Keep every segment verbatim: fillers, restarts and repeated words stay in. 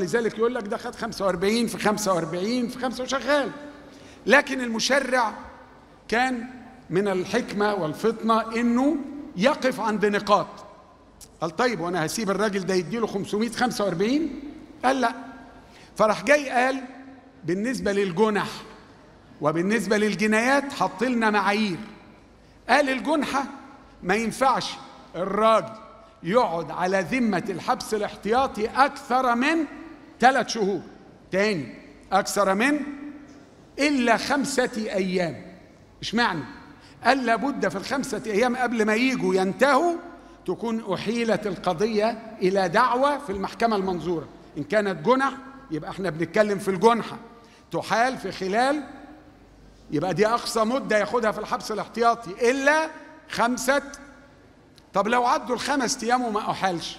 ولذلك يقول لك ده خد خمسة وأربعين في خمسة وأربعين في خمسة وشغال. لكن المشرع كان من الحكمة والفطنة إنه يقف عند نقاط. قال طيب وأنا هسيب الراجل ده يديله خمسمائة وخمسة وأربعين؟ قال لا. فراح جاي قال بالنسبة للجنح وبالنسبة للجنايات حط لنا معايير. قال الجنحة ما ينفعش الراجل يقعد على ذمة الحبس الاحتياطي أكثر من ثلاث شهور. تاني، أكثر من إلا خمسة أيام. إيش معنى؟ قال لابد في الخمسة أيام قبل ما يجوا ينتهوا تكون أحيلت القضية إلى دعوة في المحكمة المنظورة. إن كانت جنح يبقى احنا بنتكلم في الجنحة، تحال في خلال، يبقى دي أقصى مدة ياخدها في الحبس الاحتياطي إلا خمسة. طب لو عدوا الخمس أيام وما أحالش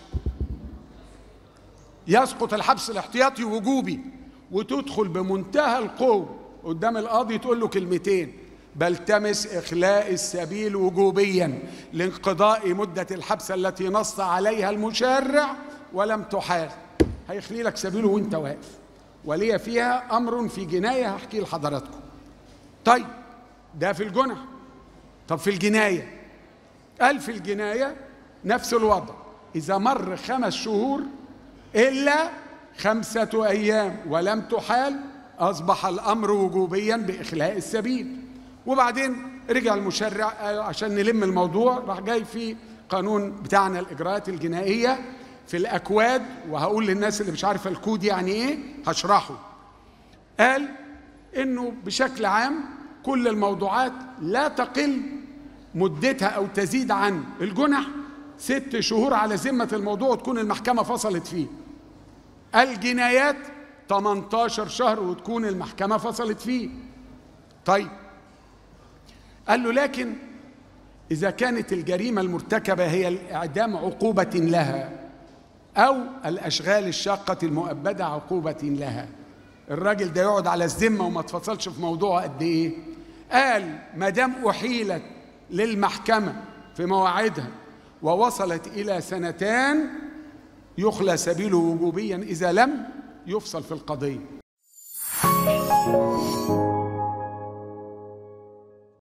يسقط الحبس الاحتياطي وجوبي، وتدخل بمنتهى القوة قدام القاضي تقول له كلمتين: بلتمس إخلاء السبيل وجوبيا لانقضاء مدة الحبس التي نص عليها المشرع ولم تحال. هيخلي لك سبيله وانت واقف. وليه فيها أمر في جناية هحكي لحضراتكم. طيب ده في الجنح. طب في الجناية، قال في الجناية نفس الوضع، إذا مر خمس شهور إلا خمسة أيام ولم تحال أصبح الأمر وجوبيا بإخلاء السبيل. وبعدين رجع المشرع عشان نلم الموضوع، راح جاي في قانون بتاعنا الإجراءات الجنائية في الأكواد، وهقول للناس اللي مش عارفة الكود يعني إيه هشرحه. قال إنه بشكل عام كل الموضوعات لا تقل مدتها أو تزيد عن الجنح ست شهور على ذمة الموضوع وتكون المحكمة فصلت فيه. الجنايات ثمانية عشر شهر وتكون المحكمة فصلت فيه. طيب قال له لكن إذا كانت الجريمة المرتكبة هي الإعدام عقوبة لها أو الأشغال الشاقة المؤبدة عقوبة لها، الراجل ده يقعد على الذمة وما تفصلش في موضوعه قد إيه؟ قال ما دام أحيلت للمحكمة في مواعيدها ووصلت إلى سنتان يخلى سبيله وجوبيا إذا لم يفصل في القضية.